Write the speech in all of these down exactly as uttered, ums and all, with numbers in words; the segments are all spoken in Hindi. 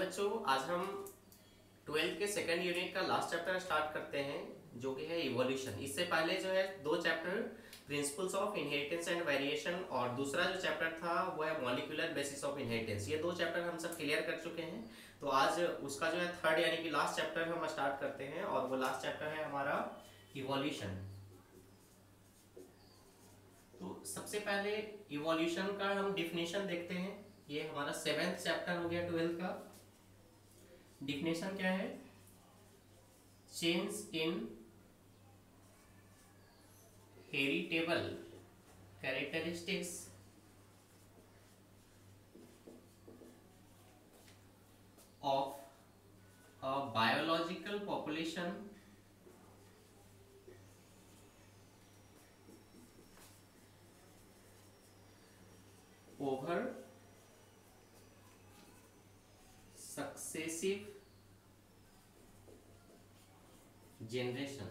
बच्चों, आज हम ट्वेल्थ के सेकंड यूनिट का लास्ट चैप्टर स्टार्ट करते हैं जो कि है इवोल्यूशन। इससे पहले जो है दो chapter principles of inheritance and variation और दूसरा जो चैप्टर था वो है मॉलिक्यूलर बेसिस ऑफ इनहेरिटेंस। ये दो चैप्टर हम सब क्लियर कर चुके हैं। तो आज उसका जो है थर्ड यानी कि लास्ट चैप्टर हम स्टार्ट करते हैं और वो लास्ट चैप्टर है हमारा इवोल्यूशन। तो सबसे पहले इवोल्यूशन का हम डिफिनेशन देखते हैं। ये हमारा सेवेंथ चैप्टर हो गया ट्वेल्थ का। डिफिनेशन क्या है? Change in heritable characteristics of a biological population over successive generation.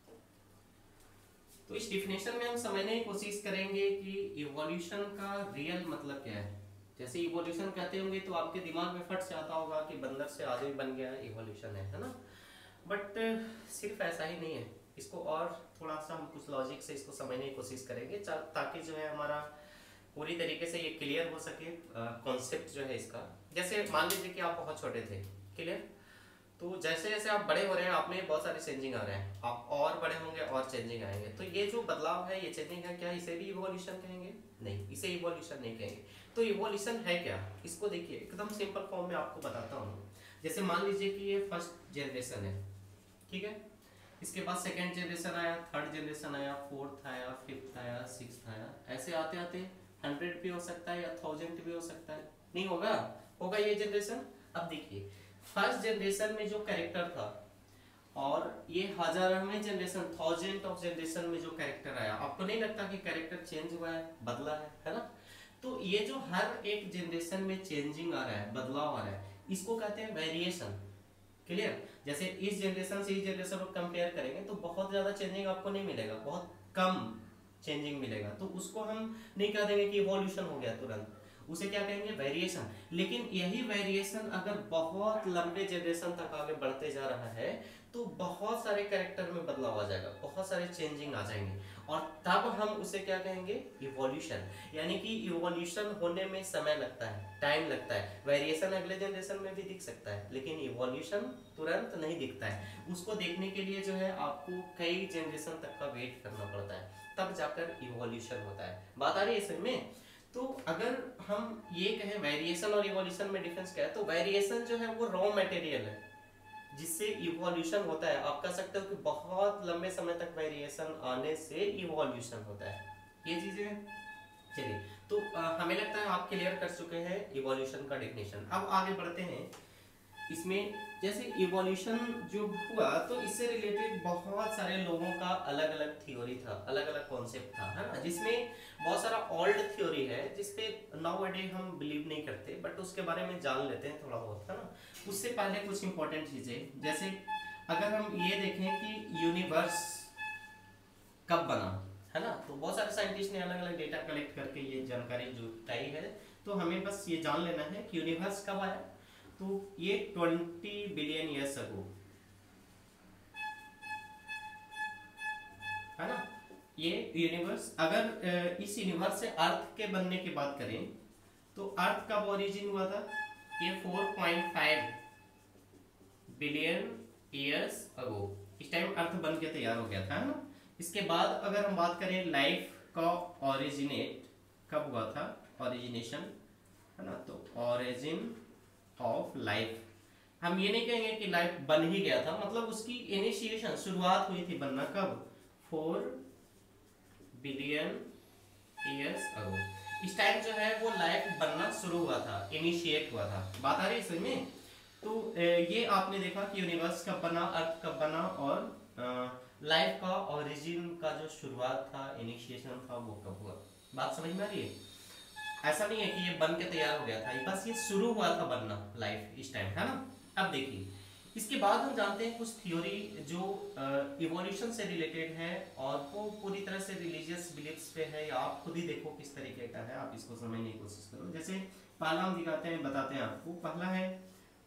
तो इस डिफिनेशन में हम समझने की कोशिश करेंगे कि इवोल्यूशन का रियल मतलब क्या है। जैसे इवोल्यूशन कहते होंगे तो आपके दिमाग में फट से आता होगा कि बंदर से आदमी बन गया इवोल्यूशन है है ना। बट सिर्फ ऐसा ही नहीं है, इसको और थोड़ा सा हम कुछ लॉजिक से इसको समझने की कोशिश करेंगे ताकि जो है हमारा पूरी तरीके से ये क्लियर हो सके कॉन्सेप्ट जो है इसका। जैसे मान लीजिए कि आप बहुत छोटे थे, क्लियर, तो जैसे जैसे आप बड़े हो रहे हैं आप में बहुत सारे चेंजिंग आ रहे हैं, आप और बड़े होंगे और चेंजिंग आएंगे। तो ये जो बदलाव है, ये चेंजिंग है, क्या इसे भी इवोल्यूशन कहेंगे? नहीं, इसे इवोल्यूशन नहीं कहेंगे। तो इवोल्यूशन है क्या, इसको देखिए एकदम सिंपल फॉर्म में आपको बताता हूँ। जैसे मान लीजिए कि ये फर्स्ट जनरेशन है, ठीक है, इसके बाद सेकेंड जनरेशन आया, थर्ड जनरेशन आया, फोर्थ आया, फिफ्थ आया, सिक्स्थ आया, ऐसे आते आते हंड्रेड भी हो सकता है या थाउजेंड भी हो सकता है। नहीं होगा? होगा ये जनरेशन। अब देखिए फर्स्ट जनरेशन में जो कैरेक्टर था और ये हजारवें जनरेशन थाउजेंड ऑफ जनरेशन में जो कैरेक्टर आया, आपको नहीं लगता कि कैरेक्टर चेंज हुआ है, बदला है, है ना? तो ये जो हर एक जनरेशन में चेंजिंग आ रहा है, बदलाव आ रहा है, इसको कहते हैं वेरिएशन। क्लियर? जैसे इस जनरेशन से इस जनरेशन को कंपेयर करेंगे तो बहुत ज्यादा चेंजिंग आपको नहीं मिलेगा, बहुत कम चेंजिंग मिलेगा। तो उसको हम नहीं कह देंगे कि इवोल्यूशन हो गया तुरंत, उसे क्या कहेंगे? वेरिएशन। लेकिन यही वेरिएशन अगर बहुत लंबे जनरेशन तक आगे बढ़ते जा रहा है तो बहुत सारे कैरेक्टर में बदलाव आ जाएगा, बहुत सारे चेंजिंग आ जाएंगे और तब हम उसे क्या कहेंगे? इवोल्यूशन। यानी कि इवोल्यूशन होने में समय लगता है, टाइम लगता है। वेरिएशन अगले जनरेशन में भी दिख सकता है लेकिन इवोल्यूशन तुरंत नहीं दिखता है। उसको देखने के लिए जो है आपको कई जनरेशन तक का वेट करना पड़ता है, तब जाकर इवोल्यूशन होता है। बात आ रही है इसमें? तो अगर हम ये कहें वेरिएशन और इवोल्यूशन में डिफरेंस क्या है, तो वेरिएशन जो है वो रॉ मटेरियल है जिससे इवोल्यूशन होता है। आप कह सकते हो कि बहुत लंबे समय तक वेरिएशन आने से इवोल्यूशन होता है। ये चीजें चलिए, तो आ, हमें लगता है आप क्लियर कर चुके हैं इवोल्यूशन का डेफिनेशन। अब आगे बढ़ते हैं इसमें। जैसे इवोल्यूशन जो हुआ तो इससे रिलेटेड बहुत सारे लोगों का अलग अलग थ्योरी था, अलग अलग कॉन्सेप्ट था, है ना, जिसमें बहुत सारा ओल्ड थ्योरी है जिसपे नाउ अ डे हम बिलीव नहीं करते, बट उसके बारे में जान लेते हैं थोड़ा बहुत, है ना। उससे पहले कुछ इंपॉर्टेंट चीजें, जैसे अगर हम ये देखें कि यूनिवर्स कब बना, है ना, तो बहुत सारे साइंटिस्ट ने अलग अलग डेटा कलेक्ट करके ये जानकारी जुटाई है। तो हमें बस ये जान लेना है कि यूनिवर्स कब आया। तो ये ट्वेंटी बिलियन ईयर्स अगो, है ना, ये यूनिवर्स। अगर इस यूनिवर्स से अर्थ के बनने की बात करें तो अर्थ कब ओरिजिन हुआ था? ये four point five billion years ago, इस टाइम अर्थ बन के तैयार हो गया था, है ना। इसके बाद अगर हम बात करें लाइफ का ओरिजिनेट कब हुआ था, ओरिजिनेशन, है ना, तो ओरिजिन ऑफ लाइफ, हम ये नहीं कहेंगे कि लाइफ बन ही गया था, मतलब उसकी इनिशिएशन, शुरुआत हुई थी बनना कब? Four billion years ago. इस टाइम जो है वो लाइफ बनना शुरू हुआ था, इनिशिएट हुआ था। बात आ रही है इसमें में? तो ये आपने देखा कि यूनिवर्स कब बना, अर्थ कब बना और लाइफ का ओरिजिन का जो शुरुआत था, इनिशिएशन था, वो कब हुआ। बात समझ में आ रही है? ऐसा नहीं है कि ये बन के तैयार हो गया था, बस ये शुरू हुआ था बनना लाइफ इस टाइम, है ना। अब देखिए इसके बाद हम जानते हैं कुछ थ्योरी जो इवोल्यूशन से रिलेटेड है और वो पूरी तरह से रिलीजियस बिलीफ्स पे है, या आप खुद ही देखो किस तरीके का है, आप इसको समझने की कोशिश करो। जैसे पहला हम दिखाते हैं, बताते हैं आपको। पहला है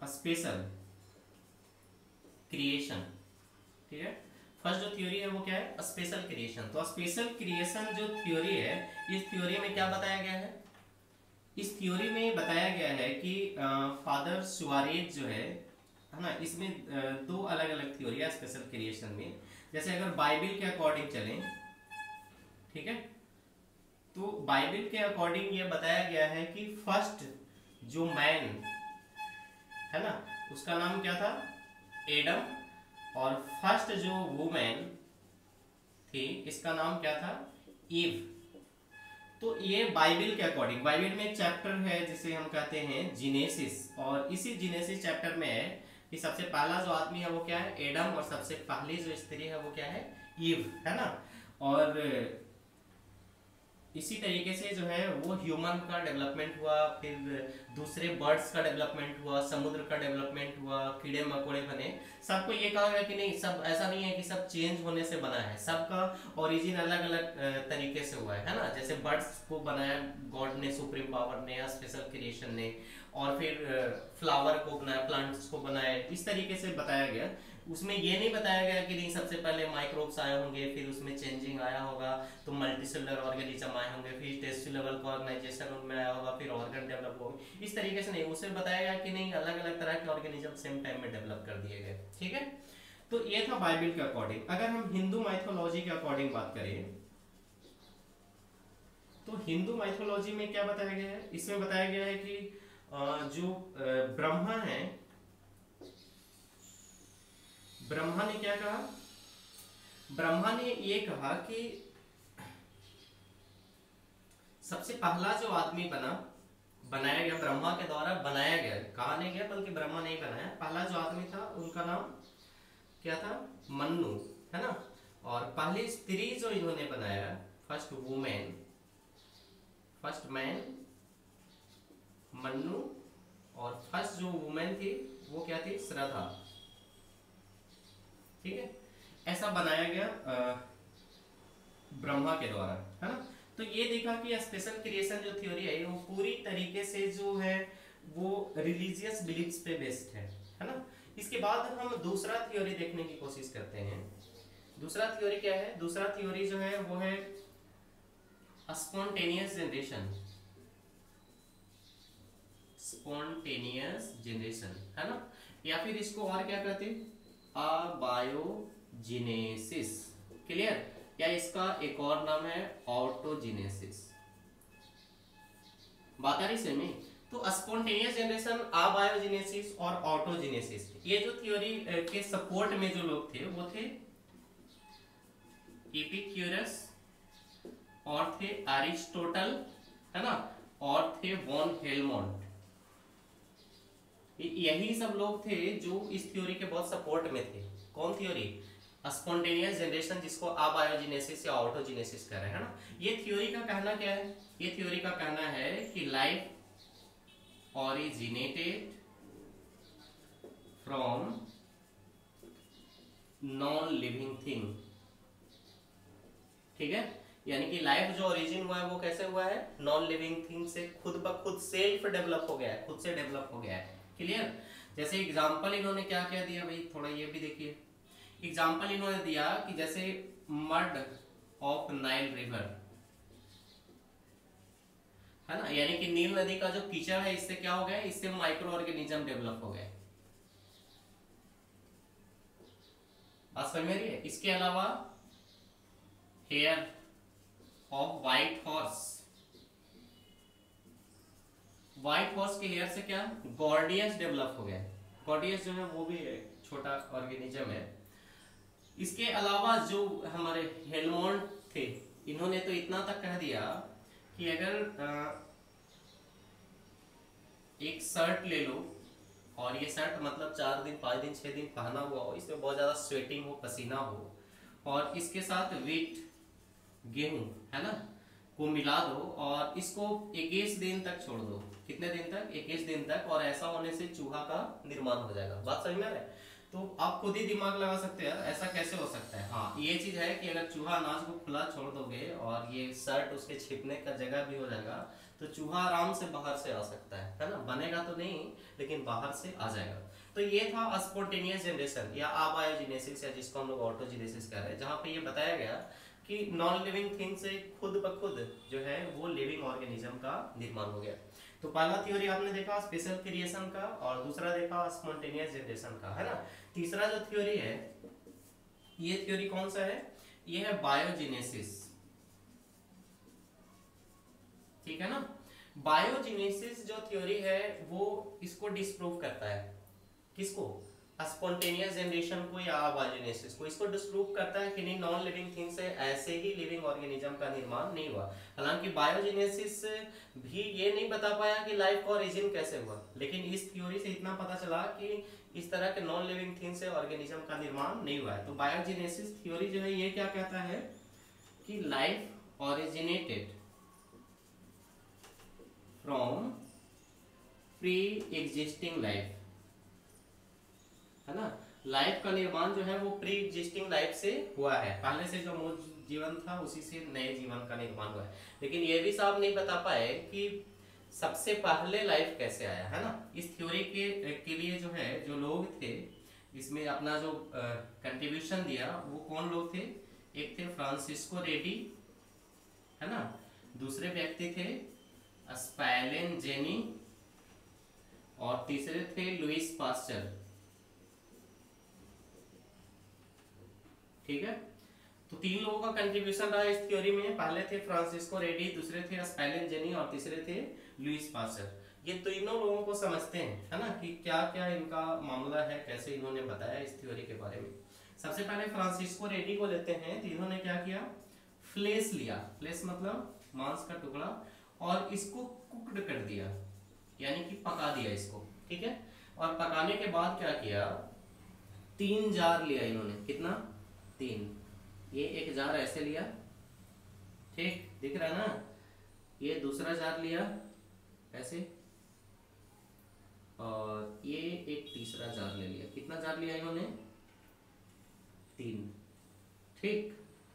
स्पेशल क्रिएशन, ठीक है। फर्स्ट जो थ्योरी है वो क्या है, स्पेशल क्रिएशन। तो स्पेशल क्रिएशन जो थ्योरी है, इस थ्योरी में क्या बताया गया है, इस थ्योरी में बताया गया है कि फादर सुआरेज जो है है ना, इसमें दो अलग अलग थ्योरी है स्पेशल क्रिएशन में। जैसे अगर बाइबल के अकॉर्डिंग चलें, ठीक है, तो बाइबल के अकॉर्डिंग ये बताया गया है कि फर्स्ट जो मैन है ना, उसका नाम क्या था, एडम, और फर्स्ट जो वुमेन थी इसका नाम क्या था, ईव। तो ये बाइबल के अकॉर्डिंग, बाइबल में एक चैप्टर है जिसे हम कहते हैं जीनेसिस, और इसी जीनेसिस चैप्टर में है कि सबसे पहला जो आदमी है वो क्या है, एडम, और सबसे पहली जो स्त्री है वो क्या है, ईव, है ना। और इसी तरीके से जो है वो ह्यूमन का डेवलपमेंट हुआ, फिर दूसरे बर्ड्स का डेवलपमेंट हुआ, समुद्र का डेवलपमेंट हुआ, कीड़े मकोड़े बने। सबको ये कहा गया कि नहीं, सब ऐसा नहीं है कि सब चेंज होने से बना है, सबका ओरिजिन अलग अलग तरीके से हुआ है, है ना। जैसे बर्ड्स को बनाया गॉड ने, सुप्रीम पावर ने या स्पेशल क्रिएशन ने, और फिर फ्लावर को बनाया, प्लांट्स को बनाया, इस तरीके से बताया गया। उसमें ये नहीं बताया गया कि नहीं सबसे पहले माइक्रोब्स आए होंगे, फिर उसमें चेंजिंग आया होगा, तो मल्टीसेलुलर ऑर्गेनिज्म आए होंगे, फिर टेस्टी लेवल का ऑर्गेनाइजेशन उनमें आया होगा, फिर ऑर्गन डेवलप होंगे, इस तरीके से नहीं। उसमें बताया गया कि नहीं अलग अलग तरह के ऑर्गेनिज्म सेम टाइम में डेवलप कर दिए गए, ठीक है। तो ये था बाइबल के अकॉर्डिंग। अगर हम हिंदू माइथोलॉजी के अकॉर्डिंग बात करें, तो हिंदू माइथोलॉजी में क्या बताया गया है, इसमें बताया गया है कि जो ब्रह्मा है, ब्रह्मा ने क्या कहा, ब्रह्मा ने ये कहा कि सबसे पहला जो आदमी बना, बनाया गया, ब्रह्मा के द्वारा बनाया गया, कहा नहीं गया बल्कि ब्रह्मा नहीं बनाया, पहला जो आदमी था उनका नाम क्या था, मन्नु, है ना। और पहली स्त्री जो इन्होंने बनाया, first women, first man Manu, और फर्स्ट जो वुमेन थी वो क्या थी, श्रद्धा, ठीक है। ऐसा बनाया गया ब्रह्मा के द्वारा, है ना। तो ये देखा कि स्पेशल क्रिएशन जो थ्योरी है वो पूरी तरीके से जो है वो रिलीजियस बिलीफ्स पे बेस्ड है, है ना। इसके बाद हम दूसरा थ्योरी देखने की कोशिश करते हैं। दूसरा थ्योरी क्या है, दूसरा थ्योरी जो है वो है स्पॉन्टेनियस जनरेशन, स्पॉन्टेनियस जनरेशन, है ना, या फिर इसको और क्या कहते हैं, अबायोजेनेसिस, क्लियर, या इसका एक और नाम है ऑटोजेनेसिस। बात आ रही सेमी। तो स्पॉन्टेनियस जनरेशन, अबायोजेनेसिस और ऑटोजेनेसिस, ये जो थ्योरी के सपोर्ट में जो लोग थे वो थे एपिक्यूरस, और थे एरिस्टोटल, है ना, और थे वॉन हेलमोंट। यही सब लोग थे जो इस थ्योरी के बहुत सपोर्ट में थे। कौन थ्योरी, स्पॉन्टेनियस जनरेशन, जिसको अबायोजेनेसिस या ऑटोजेनेसिस कह रहे हैं, ना। ये थ्योरी का कहना क्या है, ये थ्योरी का कहना है कि life originated from non living thing, ठीक है। यानी कि लाइफ जो ओरिजिन हुआ है वो कैसे हुआ है, नॉन लिविंग थिंग से, खुद ब खुद सेल्फ डेवलप हो गया है, खुद से डेवलप हो गया है, क्लियर। जैसे एग्जांपल इन्होंने क्या क्या दिया भाई, थोड़ा ये भी देखिए। एग्जांपल इन्होंने दिया कि जैसे मड ऑफ नाइल रिवर, है ना, यानी कि नील नदी का जो कीचड़ है इससे क्या हो गया, इससे माइक्रो ऑर्गेनिज्म डेवलप हो गए। बात समझ में आ रही है। इसके अलावा hair of white horse, white horse के हेयर से क्या, गॉर्डियस डेवलप हो गया। गॉर्डियस जो है वो भी एक छोटा ऑर्गेनिज्म है। इसके अलावा जो हमारे हेलमोंट थे, इन्होंने तो इतना तक कह दिया कि अगर एक शर्ट ले लो, और ये शर्ट मतलब चार दिन पाँच दिन छह दिन पहना हुआ हो, इसमें बहुत ज्यादा स्वेटिंग हो, पसीना हो, और इसके साथ वीट, गेहूं, है ना, को मिला दो और इसको इक्कीस दिन तक छोड़ दो। कितने दिन तक, इक्कीस दिन तक, और ऐसा होने से चूहा का निर्माण हो जाएगा। बात समझ में आ रहा है। तो आप खुद ही दिमाग लगा सकते हैं ऐसा कैसे हो सकता है। हाँ, ये चीज है कि अगर चूहा अनाज को खुला छोड़ दोगे और ये शर्ट उसके छिपने का जगह भी हो जाएगा, तो चूहा आराम से बाहर से आ सकता है है ना, बनेगा तो नहीं लेकिन बाहर से आ जाएगा। तो ये था स्पॉन्टेनियस जनरेशन या अबायोजेनेसिस या जिसको हम लोग ऑटोजेनेसिस कह रहे हैं, जहां पे ये बताया गया कि नॉन लिविंग थिंग से खुद ब खुद जो है वो लिविंग ऑर्गेनिज्म का निर्माण हो गया। तो पहला थ्योरी आपने देखा स्पेशल क्रिएशन का, और दूसरा देखा स्पॉन्टेनियस जनरेशन का, है ना। तीसरा जो थ्योरी है, ये थ्योरी कौन सा है, ये है बायोजेनेसिस, ठीक है ना। बायोजेनेसिस जो थ्योरी है वो इसको डिस्प्रूव करता है, किसको, स्पॉन्टेनियस जनरेशन को या बायोजेनेसिस को, इसको डिस्प्रूव करता है कि नहीं नॉन लिविंग थिंग से ऐसे ही लिविंग ऑर्गेनिज्म का निर्माण नहीं हुआ। हालांकि बायोजेनेसिस भी ये नहीं बता पाया कि लाइफ का ओरिजिन कैसे हुआ, लेकिन इस थ्योरी से इतना पता चला कि इस तरह के नॉन लिविंग थिंग से ऑर्गेनिज्म का निर्माण नहीं हुआ है। तो बायोजेनेसिस थ्योरी जो है ये क्या कहता है कि life originated from pre existing life, है ना। लाइफ का निर्माण जो है वो प्री एग्जिस्टिंग लाइफ से हुआ है, पहले से जो मूल जीवन था उसी से नए जीवन का निर्माण हुआ है। लेकिन ये भी साफ नहीं बता पाए कि सबसे पहले लाइफ कैसे आया, है ना। इस थ्योरी के के लिए जो है जो लोग थे इसमें अपना जो कंट्रीब्यूशन दिया वो कौन लोग थे, एक थे फ्रांसिस्को रेडी, है ना, दूसरे व्यक्ति थे स्पैलेन जेनी, और तीसरे थे लुइस पास्चर, ठीक है। तो तीन लोगों का कंट्रीब्यूशन रहा इस थ्योरी में, पहले थे फ्रांसिस्को रेडी, दूसरे थे स्पैलेन जेनी और तीसरे थे लुइस पास्चर। ये तीनों लोगों को समझते हैं, है ना, कि क्या क्या इनका मामला है, कैसे इन्होंने बताया इस थ्योरी के बारे में। सबसे पहले फ्रांसिस्को रेडी को लेते हैं, तो इन्होंने क्या किया, फ्लेश लिया, फ्लेश मतलब मांस का टुकड़ा, और इसको कुक्ड कर दिया, यानी कि पका दिया इसको, ठीक है। और पकाने के बाद क्या किया, तीन जार लिया इन्होंने, कितना, तीन, ये एक जार ऐसे लिया, ठीक दिख रहा है ना, ये दूसरा जार लिया ऐसे, और ये एक तीसरा जार ले लिया, कितना जार लिया इन्होंने, तीन, ठीक।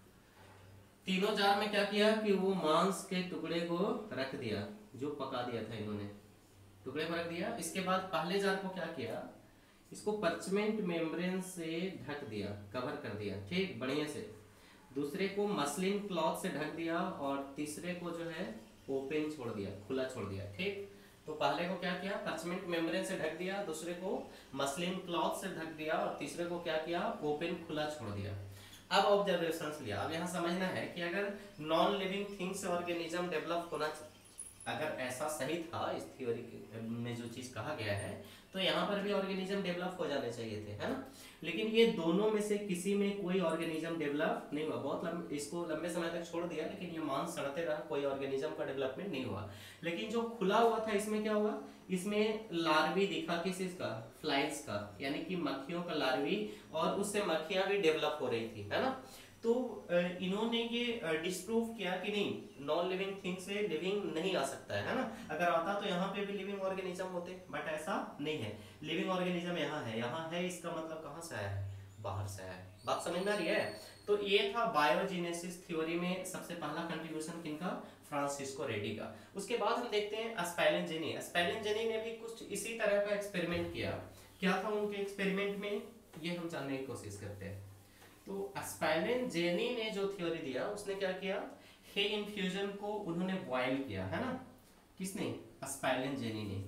तीनों जार में क्या किया कि वो मांस के टुकड़े को रख दिया जो पका दिया था इन्होंने, टुकड़े को रख दिया। इसके बाद पहले जार को क्या किया, इसको परचमेंट मेम्ब्रेन से ढक दिया, कवर कर दिया, ठीक, बढ़िया से। दूसरे को मसलिन क्लॉथ से ढक दिया, और तीसरे को जो है ओपन छोड़ दिया, खुला छोड़ दिया, ठीक। तो पहले को क्या किया, परचमेंट मेम्ब्रेन से ढक दिया, दूसरे को मसलिन क्लॉथ से ढक दिया, और तीसरे को क्या किया, ओपन खुला छोड़ दिया। अब ऑब्जर्वेशंस लिया। अब यहाँ समझना है कि अगर non living things organism develop होना, अगर ऐसा सही था इस थ्योरी में जो चीज कहा गया है, तो यहाँ पर भी ऑर्गेनिज्म डेवलप हो जाने चाहिए थे, है ना। लेकिन ये दोनों में से किसी में कोई ऑर्गेनिज्म डेवलप नहीं हुआ, बहुत लंबे, इसको लंबे समय तक छोड़ दिया, लेकिन ये मांस सड़ते रहा, कोई ऑर्गेनिज्म का डेवलपमेंट नहीं हुआ। लेकिन जो खुला हुआ था इसमें क्या हुआ, इसमें लार्वी दिखा, किस इसका, फ्लाइज का, यानी कि मक्खियों का लार्वी, और उससे मक्खियां भी डेवलप हो रही थी, है ना। तो इन्होंने ये डिस्प्रूव किया कि नहीं नॉन लिविंग थिंग से लिविंग नहीं आ सकता है, है ना। अगर आता तो यहाँ पे भी लिविंग ऑर्गेनिज्म होते, बट ऐसा नहीं है, लिविंग ऑर्गेनिज्म यहाँ है, यहाँ है, इसका मतलब कहाँ से आया है, बाहर से आया है। बात समझ में आ रही है। तो ये था बायोजेनेसिस थ्योरी में सबसे पहला कंट्रीब्यूशन किनका, फ्रांसिस्को रेडी का। उसके बाद हम देखते हैं स्पैलेन जेनी। स्पैलेन जेनी ने भी कुछ इसी तरह का एक्सपेरिमेंट किया। क्या था उनके एक्सपेरिमेंट में, ये हम जानने की कोशिश करते हैं। तो स्पैलेन जेनी ने जो थ्योरी दिया, उसने क्या किया, हे इन्फ्यूजन को उन्होंने बॉयल किया, है ना। किसने, स्पैलेन जेनी ने,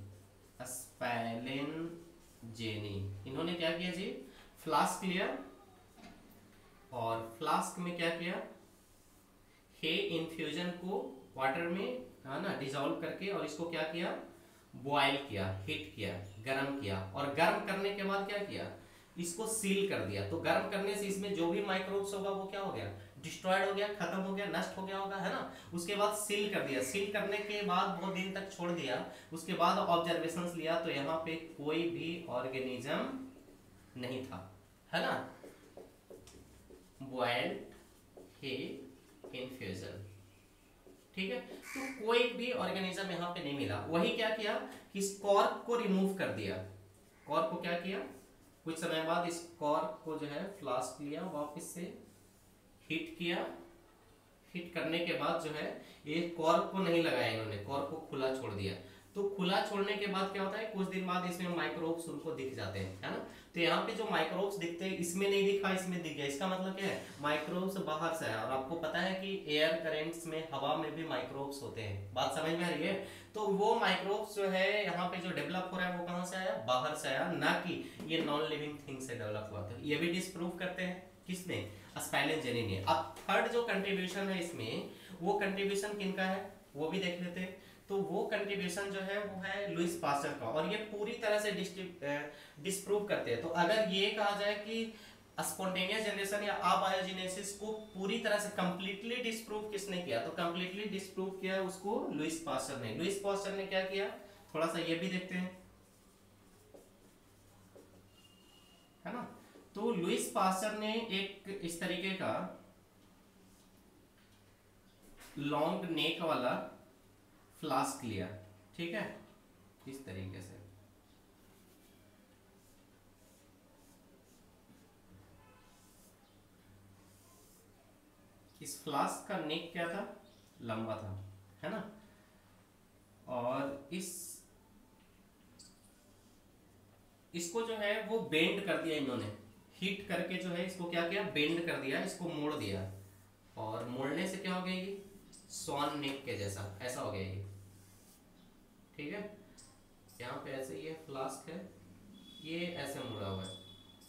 स्पैलेन जेनी, इन्होंने क्या किया जी, फ्लास्क लिया, और फ्लास्क में क्या किया, हे इन्फ्यूजन को वाटर में, है ना, डिसॉल्व करके, और इसको क्या किया, बॉयल किया, हीट किया, गर्म किया, और गर्म करने के बाद क्या किया, इसको सील कर दिया। तो गर्म करने से इसमें जो भी माइक्रोब्स होगा वो क्या हो गया, डिस्ट्रॉयड हो गया, खत्म हो गया, नष्ट हो गया होगा, है ना। उसके बाद सील कर दिया, सील करने के बाद बहुत दिन तक छोड़ दिया, उसके बाद ऑब्जर्वेशंस लिया, तो यहाँ पे कोई भी ऑर्गेनिज्म नहीं था, है ना। बॉइल्ड हे इन्फ्यूजन, ठीक है। तो कोई भी ऑर्गेनिज्म यहाँ पे नहीं मिला। वही क्या किया कि इस कॉर्क को रिमूव कर दिया, कॉर्क को क्या किया, कुछ समय बाद इस कॉर्क को जो है फ्लास्क लिया, वापस से हीट किया, हिट करने के बाद जो है ये कॉर्क को नहीं लगाया इन्होंने, कॉर्क को खुला छोड़ दिया। तो खुला छोड़ने के बाद क्या होता है, कुछ दिन बाद इसमें माइक्रोब्स उनको दिख जाते हैं, है ना। तो यहाँ पे जो माइक्रोब्स दिखते हैं, इसमें नहीं दिखा, इसमें दिख गया, इसका मतलब क्या है, माइक्रोब्स बाहर से है। और आपको पता है कि एयर करेंट्स में, हवा में भी माइक्रोब्स होते हैं, बात समझ में आ रही है। तो वो माइक्रोब्स जो है यहाँ पे जो डेवलप हो रहा है वो कहाँ से आया, बाहर से आया, ना कि ये नॉन लिविंग थिंग से डेवलप हुआ था। ये भी डिस्प्रूव करते हैं किसने, स्पेलिंजेनी ने। अब थर्ड जो कंट्रीब्यूशन है इसमें, वो कंट्रीब्यूशन किनका है वो भी देख लेते हैं। तो वो कंट्रीब्यूशन जो है वो है लुईस पास्चर का, और ये पूरी तरह से डिस्प्रूव करते हैं। तो अगर ये कहा जाए कि स्पॉन्टेनियस जनरेशन या अबायोजेनेसिस को पूरी तरह से कंप्लीटली डिस्प्रूव किसने किया, तो कंप्लीटली डिस्प्रूव किया उसको लुईस पास्चर ने। लुईस पास्चर ने क्या किया, थोड़ा सा ये भी देखते हैं, है ना। तो लुईस पास्चर ने एक इस तरीके का लॉन्ग नेक वाला फ्लास्क लिया, ठीक है, इस तरीके से। इस फ्लास्क का नेक क्या था, लंबा था, है ना। और इस इसको जो है वो बेंड कर दिया इन्होंने, हीट करके जो है इसको क्या किया, बेंड कर दिया, इसको मोड़ दिया। और मोड़ने से क्या हो गया, ये स्वान नेक के जैसा ऐसा हो गया ये, ठीक है। यहाँ पे ऐसे ये फ्लास्क है, ये ऐसे मुड़ा हुआ है।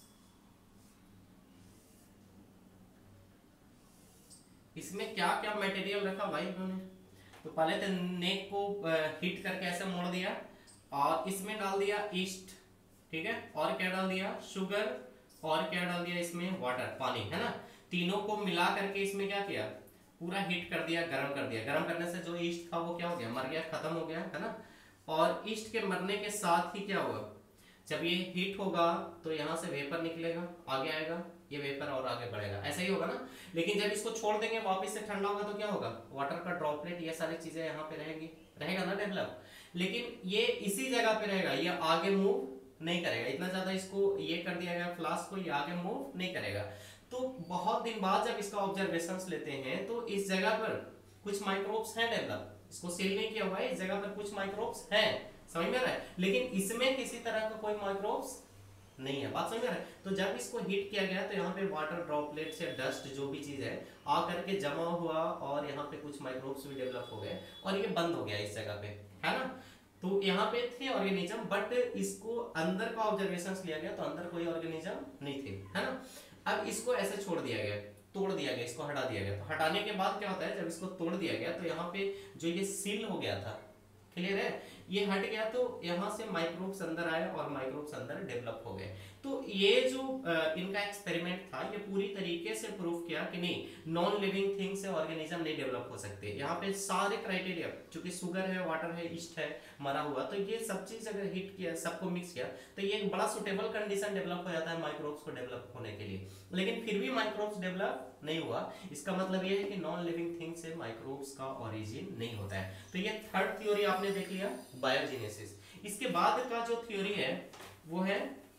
इसमें क्या क्या मटेरियल रखा भाई इन्होंने, तो पहले तो नेक को हीट करके ऐसे मोड़ दिया, और इसमें डाल दिया ईस्ट, ठीक है, और क्या डाल दिया, शुगर, और क्या डाल दिया इसमें, वाटर, पानी, है ना। तीनों को मिला करके इसमें क्या किया, पूरा हीट कर दिया, गर्म कर दिया। गर्म करने से जो ईस्ट था वो क्या हो गया, मर गया, खत्म हो गया, है ना। और ईस्ट के मरने के साथ ही क्या होगा, जब ये हीट होगा तो यहाँ से वेपर निकलेगा, आगे आएगा, ये वेपर और आगे बढ़ेगा, ऐसा ही होगा ना। लेकिन जब इसको छोड़ देंगे वापस से ठंडा होगा तो क्या होगा, वाटर का ड्रॉपलेट, ये सारी चीजें यहाँ पे रहेंगी, रहेगा ना डेवलप। लेकिन ये इसी जगह पे रहेगा, ये आगे मूव नहीं करेगा। इतना ज्यादा इसको ये कर दिया गया फ्लास्क को, ये आगे मूव नहीं करेगा। तो बहुत दिन बाद जब इसका ऑब्जर्वेशंस लेते हैं तो इस जगह पर कुछ माइक्रोब्स हैं डेवलप, इसको सील नहीं किया हुआ है, इस जगह पर कुछ माइक्रोब्स हैं, समझ में आ रहा है। लेकिन इसमें किसी तरह का कोई माइक्रोब्स नहीं है, बात समझ में आ रहा है। तो जब इसको हीट किया गया तो यहाँ पे वाटर ड्रॉपलेट्स या डस्ट जो भी चीज है आ करके जमा हुआ, और यहाँ पे कुछ माइक्रोब्स भी डेवलप हो गए, और ये बंद हो गया इस जगह पे, है ना। तो यहाँ पे थे ऑर्गेनिज्म, बट इसको अंदर का ऑब्जर्वेशन लिया गया तो अंदर कोई ऑर्गेनिज्म नहीं थे, है ना। अब इसको ऐसे छोड़ दिया गया, तोड़ दिया गया, इसको हटा दिया गया। तो हटाने के बाद क्या होता है, जब इसको तोड़ दिया गया तो यहाँ पे जो ये सील हो गया था, क्लियर है, ये हट गया, तो यहाँ से माइक्रोब्स अंदर आए और माइक्रोब्स अंदर डेवलप हो गए। तो ये जो इनका एक्सपेरिमेंट था, ये पूरी तरीके से प्रूव किया कि नहीं, नॉन लिविंग थिंग से ऑर्गेनिज्म नहीं डेवलप हो सकते। यहाँ पे सारे क्राइटेरिया, चूंकि शुगर है, वाटर है, ईस्ट है, मरा हुआ, तो ये सब चीज अगर हिट किया, सबको मिक्स किया, तो ये एक बड़ा सुटेबल कंडीशन डेवलप हो जाता है माइक्रोब्स को डेवलप होने के लिए। लेकिन फिर भी माइक्रोब्स डेवलप नहीं हुआ, इसका मतलब ये है कि नॉन लिविंग थिंग से माइक्रोब्स का ओरिजिन नहीं होता है। तो ये थर्ड थ्योरी आपने देख लिया, बायोजेनेसिस। इसके बाद का जो थ्योरी है वो है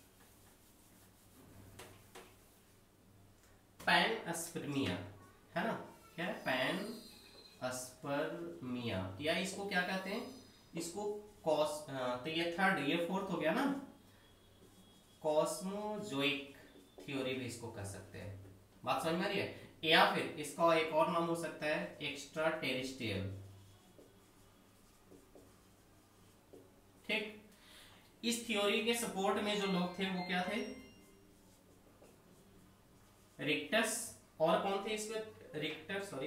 पैनस्पर्मिया, है ना। क्या है, पैनस्पर्मिया, या इसको क्या कहते हैं, इसको कॉस, तो ये थर्ड, ये फोर्थ हो गया ना, कॉस्मोजोइक थ्योरी भी इसको कह सकते हैं, बात समझ में आ रही है। या फिर इसका एक और नाम हो सकता है एक्स्ट्रा टेरेस्ट्रियल, ठीक। इस थ्योरी के सपोर्ट में जो लोग थे वो क्या थे, रिक्टस, और कौन थे इसके, रिक्टर सॉरी,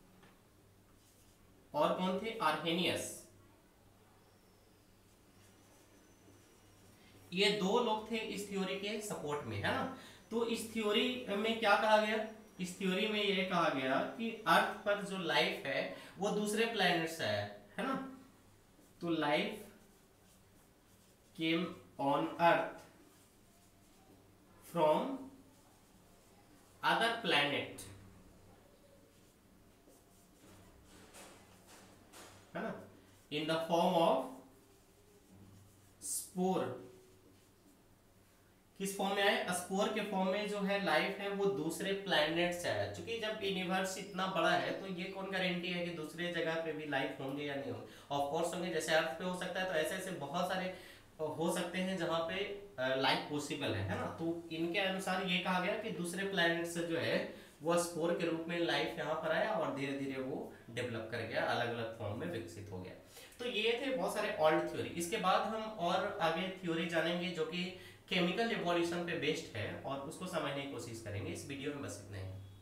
और कौन थे, आर्हेनियस। ये दो लोग थे इस थ्योरी के सपोर्ट में, है ना। तो इस थ्योरी में क्या कहा गया, इस थ्योरी में ये कहा गया कि अर्थ पर जो लाइफ है वो दूसरे प्लैनेट से है, है ना। तो life came on earth from other planet, है ना, in the form of spore किस फॉर्म में आए, स्पोर के फॉर्म में जो है लाइफ है वो दूसरे प्लैनेट से आया। क्योंकि जब यूनिवर्स इतना बड़ा है तो ये कौन गारंटी है कि दूसरे जगह पे भी लाइफ होंगे या नहीं होंगे। ऑफ कोर्स होंगे, जैसे अर्थ पे हो सकता है, तो ऐसे ऐसे बहुत सारे हो सकते हैं जहाँ पे लाइफ पॉसिबल है है ना। तो इनके अनुसार ये कहा गया कि दूसरे प्लैनेट से जो है वो स्पोर के रूप में लाइफ यहाँ पर आया और धीरे धीरे वो डेवलप कर गया, अलग अलग फॉर्म में विकसित हो गया। तो ये थे बहुत सारे ओल्ड थ्योरी। इसके बाद हम और आगे थ्योरी जानेंगे जो कि केमिकल इवोल्यूशन पे बेस्ड है और उसको समझने की कोशिश करेंगे। इस वीडियो में बस इतना ही।